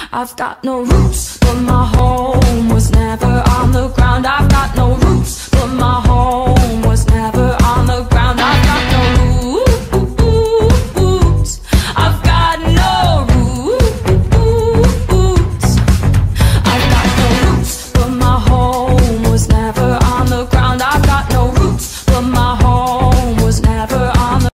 I've got no roots, but my home was never on the